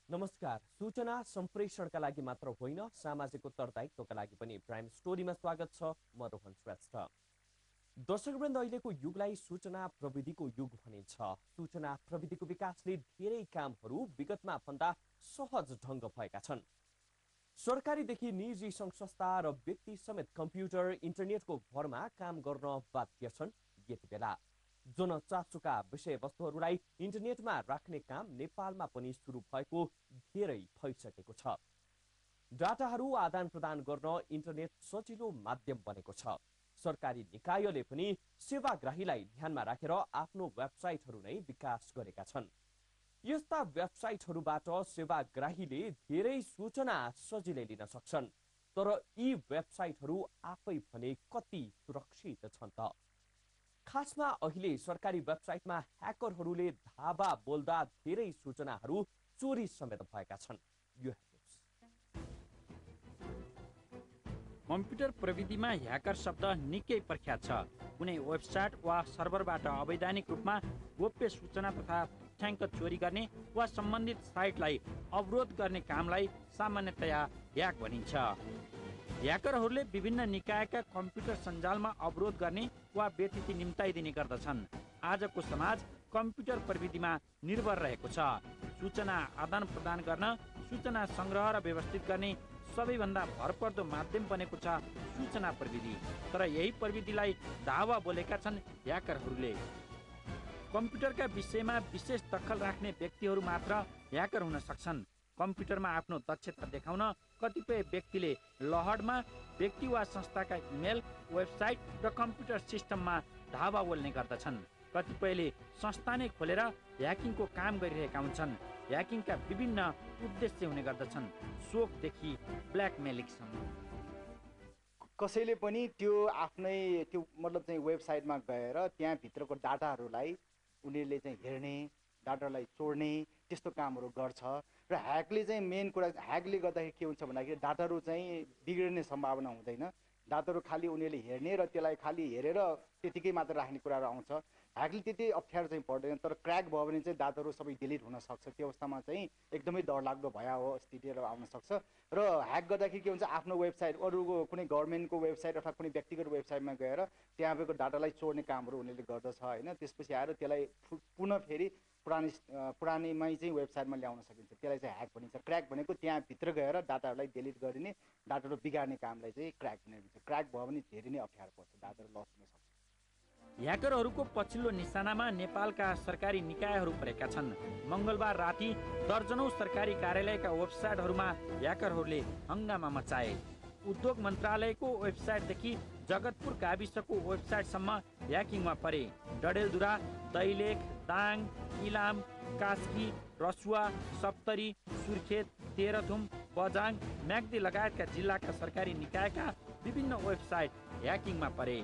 नमस्कार। सूचना सम्प्रेषणका लागि मात्र होइन, सामाजिक उत्तरदायित्वका लागि पनि प्राइम स्टोरीमा स्वागत छ। म रोहन श्रेष्ठ। दर्शकवृन्द, अहिलेको युगलाई सूचना प्रविधिको युग भनिन्छ। सूचना प्रविधिको विकासले धेरै कामहरू विगतमा भन्दा सहज ढङ्ग भएका छन्। सरकारीदेखि निजी सङ्घ संस्था र व्यक्ति समेत कम्प्युटर इन्टरनेटको भरमा काम गर्न बाध्य छन्। यति बेला जनचासोका विषयवस्तुहरूलाई इन्टरनेटमा राख्ने काम नेपालमा पनि सुरु भएको धेरै भइसकेको छ। डाटाहरू आदान प्रदान गर्न इन्टरनेट सजिलो माध्यम बनेको छ। सरकारी निकायले पनि सेवाग्राहीलाई ध्यानमा राखेर आफ्नो वेबसाइटहरू नै विकास गरेका छन्। यस्ता वेबसाइटहरूबाट सेवाग्राहीले धेरै सूचना सजिलै लिन सक्छन्। तर यी वेबसाइटहरू आफै भने कति सुरक्षित छन् त? खासमा अहिले सरकारी वेबसाइटमा ह्याकरहरूले धावा बोल्दा धेरै सूचनाहरू चोरी समेत भएका छन्। यो हेर्नुहोस्। कम्प्युटर प्रविधिमा ह्याकर शब्द निकै प्रख्यात छ। कुनै वेबसाइट वा सर्भरबाट अवैधानिक रूपमा गोप्य सूचना तथा तथ्याङ्क चोरी गर्ने वा सम्बन्धित साइटलाई अवरोध गर्ने कामलाई सामान्यतया ह्याक भनिन्छ। ह्याकरहरूले विभिन्न निकायका कम्प्युटर सञ्जालमा अवरोध गर्ने वा व्यतिथि निम्ताइदिने गर्दछन्। आजको समाज कम्प्युटर प्रविधिमा निर्भर रहेको छ। सूचना आदान प्रदान गर्न, सूचना सङ्ग्रह र व्यवस्थित गर्ने सबैभन्दा भरपर्दो माध्यम बनेको छ सूचना प्रविधि। तर यही प्रविधिलाई धावा बोलेका छन् ह्याकरहरूले। कम्प्युटरका विषयमा विशेष दखल राख्ने व्यक्तिहरू मात्र ह्याकर हुन सक्छन्। कम्प्युटरमा आफ्नो दक्षता देखाउन कतिपय व्यक्तिले लहडमा व्यक्ति वा संस्थाका इमेल, वेबसाइट र कम्प्युटर सिस्टममा धावा बोल्ने गर्दछन्। कतिपयले संस्था नै खोलेर ह्याकिङको काम गरिरहेका हुन्छन्। ह्याकिङका विभिन्न उद्देश्य हुने गर्दछन्, शोकदेखि ब्ल्याकमेलिङसम्म। कसैले पनि त्यो आफ्नै मतलब चाहिँ वेबसाइटमा गएर त्यहाँभित्रको डाटाहरूलाई उनीहरूले चाहिँ हेर्ने, डाटालाई चोर्ने त्यस्तो कामहरू गर्छ। र ह्याकले चाहिँ मेन कुरा, ह्याकले गर्दाखेरि के हुन्छ भन्दाखेरि डाटाहरू चाहिँ बिग्रिने सम्भावना हुँदैन। डाटाहरू खालि उनीहरूले हेर्ने र त्यसलाई खालि हेरेर त्यतिकै मात्र राख्ने कुराहरू आउँछ। ह्याकले त्यति अप्ठ्यारो चाहिँ पर्दैन। तर क्र्याक भयो भने चाहिँ डाटाहरू सबै डिलिट हुनसक्छ। त्यो अवस्थामा चाहिँ एकदमै डरलाग्दो भयावह स्थितिहरू आउन सक्छ। र ह्याक गर्दाखेरि के हुन्छ, आफ्नो वेबसाइट, अरूको कुनै गभर्मेन्टको वेबसाइट अथवा कुनै व्यक्तिगत वेबसाइटमा गएर त्यहाँको डाटालाई चोर्ने कामहरू उनीहरूले गर्दछ होइन। त्यसपछि आएर त्यसलाई पुनः फेरि पुरानैमै चाहिँ वेबसाइटमा ल्याउन सकिन्छ। त्यसलाई चाहिँ ह्याक भनिन्छ। क्र्याक भनेको त्यहाँभित्र गएर डाटाहरूलाई डिलिट गरिने, डाटाहरू बिगार्ने कामलाई चाहिँ क्र्याक भनिन्छ। क्र्याक भयो भने धेरै नै अप्ठ्यारो पर्छ, डाटाहरू लस हुन सक्छ। ह्याकरहरूको पछिल्लो निशानामा नेपालका सरकारी निकायहरू परेका छन्। मङ्गलबार राति दर्जनौं सरकारी कार्यालयका वेबसाइटहरूमा ह्याकरहरूले हङ्गामा मचाए। उद्योग मन्त्रालयको वेबसाइटदेखि जगतपुर गाविसको वेबसाइटसम्म ह्याकिङमा परे। डडेलधुरा, दैलेख, दाङ, इलाम, कास्की, रसुवा, सप्तरी, सुर्खेत, तेह्रथुम, बझाङ, म्याग्दी लगायतका जिल्लाका सरकारी निकायका विभिन्न वेबसाइट ह्याकिङमा परे।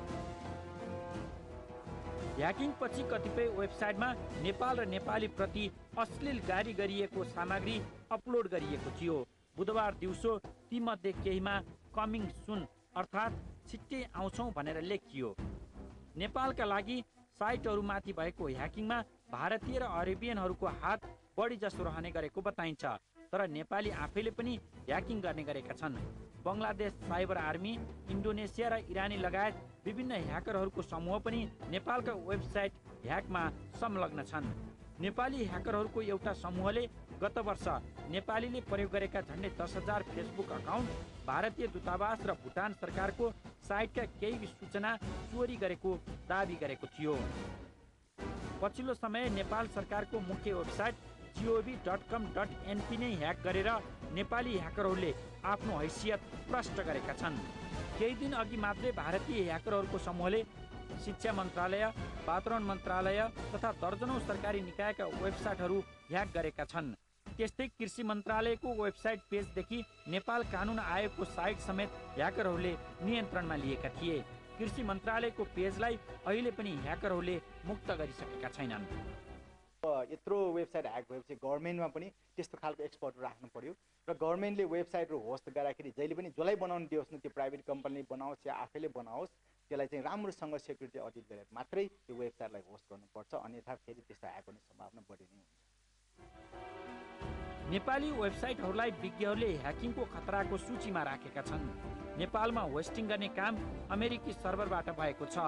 ह्याकिङपछि कतिपय वेबसाइटमा नेपाल र नेपाली प्रति अश्लील गाली गरिएको सामग्री अपलोड गरिएको थियो। बुधबार दिउँसो तीमध्ये केहीमा कमिङ सुन अर्थात् छिट्टै आउँछौँ भनेर लेखियो। नेपालका लागि साइटहरूमाथि भएको ह्याकिङमा भारतीय र अरेबियनहरूको हात बढी जसो रहने गरेको बताइन्छ। तर नेपाली आफैले पनि ह्याकिङ गर्ने गरेका छन्। बङ्गलादेश साइबर आर्मी, इन्डोनेसिया र इरानी लगायत विभिन्न ह्याकरहरूको समूह पनि नेपालका वेबसाइट ह्याकमा संलग्न छन्। नेपाली ह्याकरहरूको एउटा समूहले गत वर्ष नेपालीले प्रयोग गरेका झन्डै 10,000 फेसबुक अकाउन्ट, भारतीय दूतावास र भुटान सरकारको साइटका केही सूचना चोरी गरेको दावी गरेको थियो। पछिल्लो समय नेपाल सरकारको मुख्य वेबसाइट gov.com.np नै ह्याक गरेर नेपाली ह्याकरहरूले आफ्नो हैसियत प्रष्ट गरेका छन्। केही दिन अघि मात्रै भारतीय ह्याकरहरूको समूहले शिक्षा मन्त्रालय, वातावरण मन्त्रालय तथा दर्जनौं सरकारी निकायका वेबसाइटहरू ह्याक गरेका छन्। त्यस्तै कृषि मन्त्रालयको वेबसाइट पेजदेखि नेपाल कानुन आयोगको साइट समेत ह्याकरहरूले नियन्त्रणमा लिएका थिए। कृषि मन्त्रालयको पेजलाई अहिले पनि ह्याकरहरूले मुक्त गरिसकेका छैनन्। यत्रो वेबसाइट ह्याक भएपछि गभर्मेन्टमा पनि त्यस्तो खालको एक्सपर्ट राख्नु पर्यो र गभर्मेन्टले वेबसाइटहरू होस्ट गर्दाखेरि जहिले पनि जसलाई बनाउनु दियोस् न, त्यो प्राइभेट कम्पनीले बनाओस् या आफैले बनाओस्, त्यसलाई चाहिँ राम्रोसँग सेक्युरिटी अडिट गरेर मात्रै त्यो वेबसाइटलाई होस्ट गर्नुपर्छ। अन्यथा फेरि त्यस्तो ह्याक हुने सम्भावना बढी नै हुन्छ। नेपाली वेबसाइटहरूलाई विज्ञहरूले ह्याकिङको खतराको सूचीमा राखेका छन्। नेपालमा होस्टिङ गर्ने काम अमेरिकी सर्भरबाट भएको छ।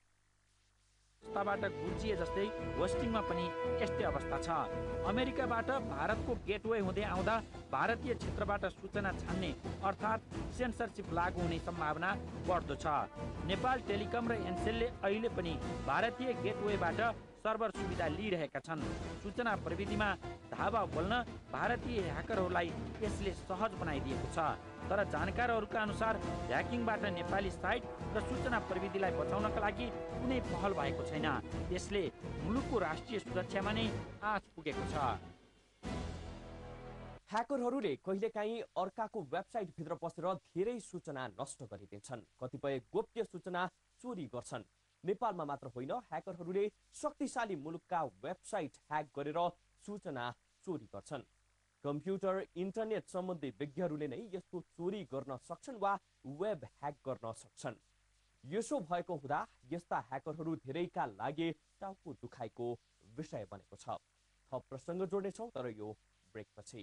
बाट गुर्जिए जस्तै होस्टिङमा पनि यस्तै अवस्था छ। अमेरिकाबाट भारतको गेटवे हुँदै आउँदा भारतीय क्षेत्रबाट सूचना छान्ने अर्थात् सेन्सरसिप लागू हुने सम्भावना बढ्दो छ। नेपाल टेलिकम र एनसेलले अहिले पनि भारतीय गेटवेबाट सर्भर सुविधा लिइरहेका छन्। सूचना प्रविधिमा धावा बोल्न भारतीय ह्याकरहरूलाई यसले सहज बनाइदिएको छ। तर जानकारहरूका अनुसार ह्याकिङबाट नेपाली साइट र सूचना प्रविधिलाई बचाउनका लागि कुनै पहल भएको छैन। यसले मुलुकको राष्ट्रिय सुरक्षामा नै आँच पुगेको छ। ह्याकरहरूले कहिलेकाहीँ अर्काको वेबसाइट भित्र पसेर धेरै सूचना नष्ट गरिदिन्छन्। कतिपय गोप्य सूचना चोरी गर्छन्। नेपालमा मात्र होइन, ह्याकरहरूले शक्तिशाली मुलुकका वेबसाइट ह्याक गरेर सूचना चोरी गर्छन्। कम्प्युटर इन्टरनेट सम्बन्धी विज्ञहरूले नै यस्तो चोरी गर्न सक्छन् वा वेब ह्याक गर्न सक्छन्। यसो भएको हुँदा यस्ता ह्याकरहरू धेरैका लागि टाउको दुखाइको विषय बनेको छ। थप प्रसङ्ग जोड्नेछौँ, तर यो ब्रेकपछि।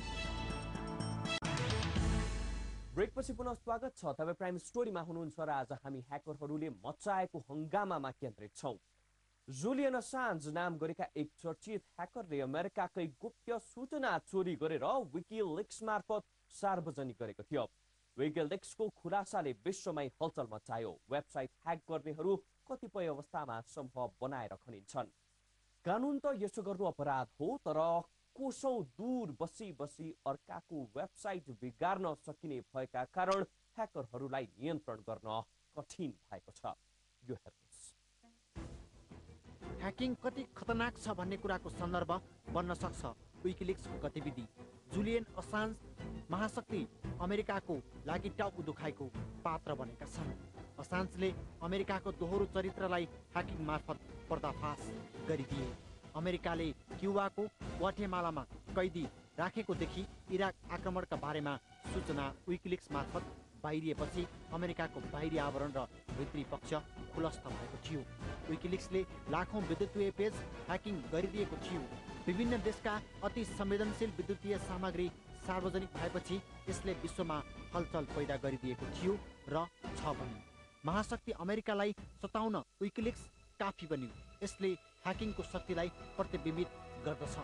ब्रेकपछि पुनः स्वागत छ। तपाईँ प्राइम स्टोरीमा हुनुहुन्छ र आज हामी ह्याकरहरूले मचाएको हङ्गामामा केन्द्रित छौँ। जुलियन असान्ज नाम गरेका एक चर्चित ह्याकरले अमेरिकाकै गुप्त सूचना चोरी गरेर विकिलिक्स मार्फत सार्वजनिक गरेको थियो। विकिलिक्सको खुलासाले विश्वमै हलचल मचायो। वेबसाइट ह्याक गर्नेहरू कतिपय अवस्थामा सम्भव बनाएर खनिन्छन्। कानुन त यसो गर्नु अपराध हो, तर कोसौं दूर बसी बसी अर्काको वेबसाइट बिगार्न सकिने भएका कारण ह्याकरहरूलाई नियन्त्रण गर्न कठिन भएको छ। यो हेर्नुहोस्। ह्याकिङ कति खतरनाक छ भन्ने कुराको सन्दर्भ बन्न सक्छ विकिलिक्सको गतिविधि। जुलियन असान्ज महाशक्ति अमेरिकाको लागि टाउको दुखाइको पात्र बनेका छन्। असान्जले अमेरिकाको दोहोरो चरित्रलाई ह्याकिङ मार्फत पर्दाफास गरिदिए। अमेरिकाले क्युबाको ग्वाटेमालामा कैदी राखेकोदेखि इराक आक्रमणका बारेमा सूचना विकिलिक्स मार्फत बाहिरिएपछि अमेरिकाको बाहिरी आवरण र भित्री पक्ष खुलस्त भएको थियो। विकिलिक्सले लाखौं विद्युतीय पेज ह्याकिङ गरिदिएको थियो। विभिन्न देशका अति संवेदनशील विद्युतीय सामग्री सार्वजनिक भएपछि यसले विश्वमा हलचल पैदा गरिदिएको थियो र छ पनि। महाशक्ति अमेरिकालाई सताउन विकिलिक्स काफी बन्यो। यसले ह्याकिङको शक्तिलाई प्रतिबिम्बित गर्दछ।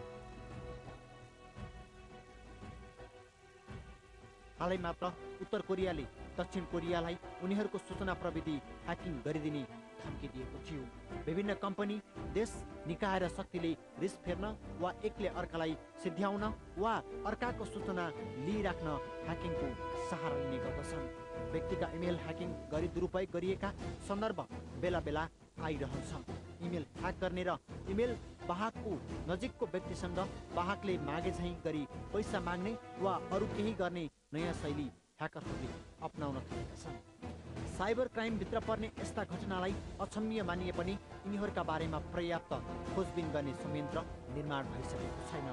हालै मात्र उत्तर कोरियाले दक्षिण कोरियालाई उनीहरूको सूचना प्रविधि ह्याकिङ गरिदिने धम्की दिएको थियो। विभिन्न कम्पनी, देश, निकाय र शक्तिले रिस फेर्न वा एकले अर्कालाई सिद्ध्याउन वा अर्काको सूचना लिइराख्न ह्याकिङको सहारा लिने गर्दछन्। व्यक्तिका इमेल ह्याकिङ गरी दुरुपयोग गरिएका सन्दर्भ बेला बेला आइरहन्छ। इमेल ह्याक गर्ने र इमेल वाहकको नजिकको व्यक्तिसँग वाहकले मागे झैँ गरी पैसा माग्ने वा अरू केही गर्ने नयाँ शैली ह्याकरहरूले अपनाउन थालेका छन्। साइबर क्राइमभित्र पर्ने यस्ता घटनालाई अक्षम्य मानिए पनि यिनीहरूका बारेमा पर्याप्त खोजबिन गर्ने संयन्त्र निर्माण भइसकेको छैन।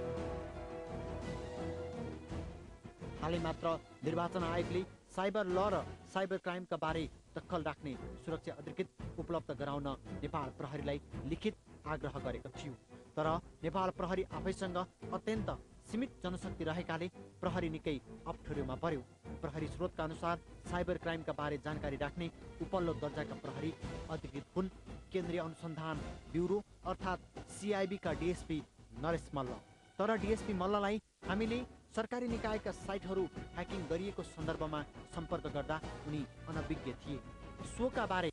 हालै मात्र निर्वाचन आयोगले साइबर ल र साइबर क्राइमका बारे दखल राख्ने सुरक्षा अधिकृत उपलब्ध गराउन नेपाल प्रहरीलाई लिखित आग्रह गरेको थियो। तर नेपाल प्रहरी आफैसँग अत्यन्त सीमित जनशक्ति रहेकाले प्रहरी निकै अप्ठ्यारोमा पर्यो। प्रहरी स्रोतका अनुसार साइबर क्राइमका बारे जानकारी राख्ने उपल्लो दर्जाका प्रहरी अधिकृत हुन् केन्द्रीय अनुसन्धान ब्युरो अर्थात् CIB का DSP नरेश मल्ल। तर DSP मल्ललाई हामीले सरकारी निकायका साइटहरू ह्याकिङ गरिएको सन्दर्भमा सम्पर्क गर्दा उनी अनभिज्ञ थिए। सोका बारे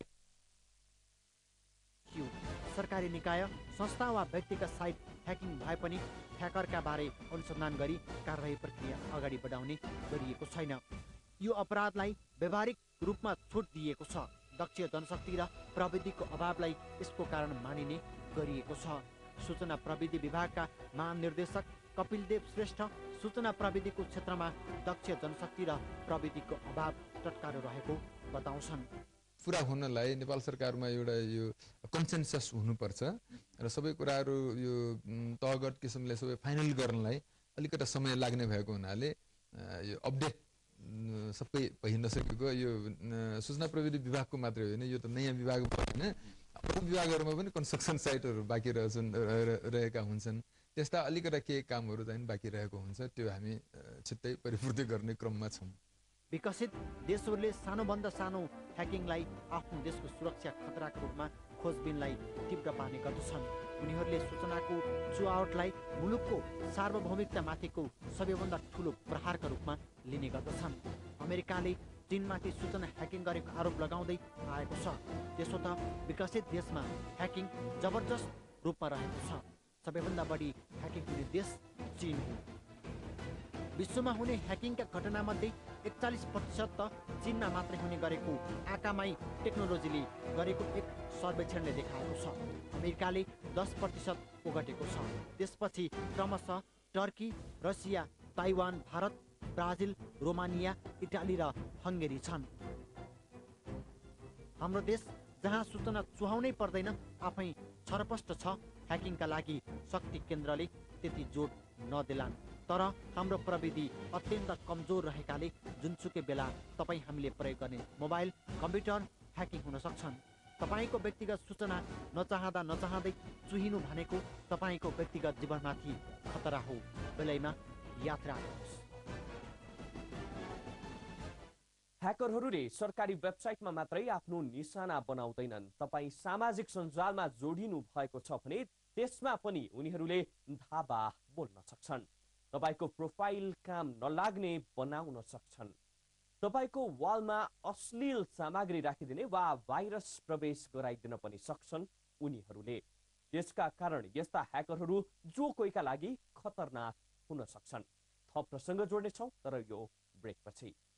थियो। सरकारी निकाय, संस्था वा व्यक्तिका साइट ह्याकिङ भए पनि ह्याकरका बारे अनुसन्धान गरी कारबाही प्रक्रिया अगाडि बढाउने गरिएको छैन। यो अपराधलाई व्यावहारिक रूपमा छुट दिएको छ। दक्ष जनशक्ति र प्रविधिको अभावलाई यसको कारण मानिने गरिएको छ। सूचना प्रविधि विभागका महानिर्देशक कपिलदेव श्रेष्ठ सूचना प्रविधिको क्षेत्रमा दक्ष जनशक्ति र प्रविधिको अभाव टटकारो रहेको बताउँछन्। पुरा हुनलाई नेपाल सरकारमा एउटा यो कन्सेन्सस हुनुपर्छ र सबै कुराहरू यो तहगत किसिमले सबै फाइनल गर्नलाई अलिकति समय लाग्ने भएको हुनाले यो अपडेट सबै भइ नसकेको यो सूचना प्रविधि विभागको मात्रै होइन, यो त नयाँ विभाग होइन, अरू विभागहरूमा पनि कन्स्ट्रक्सन साइटहरू बाँकी रहेका हुन्छन्। त्यस्ता अलिकता केही कामहरू चाहिँ बाँकी रहेको हुन्छ, त्यो हामी छिट्टै परिपूर्ति गर्ने क्रममा छौँ। विकसित देशहरूले सानोभन्दा सानो ह्याकिङलाई आफ्नो देशको सुरक्षा खतराको रूपमा खोजबिनलाई तीव्र पार्ने गर्दछन्। उनीहरूले सूचनाको चुहावटलाई मुलुकको सार्वभौमिकतामाथिको सबैभन्दा ठुलो प्रहारका रूपमा लिने गर्दछन्। अमेरिकाले चीनमाथि सूचना ह्याकिङ गरेको आरोप लगाउँदै आएको छ। त्यसो त विकसित देशमा ह्याकिङ जबरजस्त रूपमा रहेको छ। सबैभन्दा बढी ह्याकिङ हुने देश चीन हो। विश्वमा हुने ह्याकिङका घटनामध्ये 41% त चीनमा मात्रै हुने गरेको आकामाई टेक्नोलोजीले गरेको एक सर्वेक्षणले देखाएको छ। अमेरिकाले 10% ओगटेको छ। त्यसपछि क्रमशः Turkey, Russia, Taiwan, Bharat, Brazil, Romania, Italy र हङ्गेरी छन्। हाम्रो देश जहाँ सूचना चुहाउनै पर्दैन, आफै छरपष्ट छ। ह्याकिङका लागि शक्ति केन्द्रले त्यति जोड नदेलान्, तर हाम्रो प्रविधि अत्यन्त कमजोर रहेकाले जुनसुकै बेला तपाईँ हामीले प्रयोग गर्ने मोबाइल, कम्प्युटर ह्याकिङ हुन सक्छन्। तपाईँको व्यक्तिगत सूचना नचाहँदै चुहिनु भनेको तपाईँको व्यक्तिगत जीवनमाथि खतरा हो। बेलैमा याद राख्नुहोस्। ह्याकरहरूले सरकारी वेबसाइटमा मात्रै आफ्नो निशाना बनाउँदैनन्। तपाईँ सामाजिक सञ्जालमा जोडिनु भएको छ भने त्यसमा पनि उनीहरूले धावा बोल्न सक्छन्। तपाईको प्रोफाइल काम नलाग्ने बनाउन सक्छन्। तपाईको वालमा अश्लील सामग्री राखिदिने वा भाइरस प्रवेश गराइदिन पनि सक्छन् उनीहरूले। यसका कारण यस्ता ह्याकरहरू जो कोहीका लागि खतरनाक हुन सक्छन्। थप प्रसङ्ग जोड्नेछौँ तर यो ब्रेकपछि।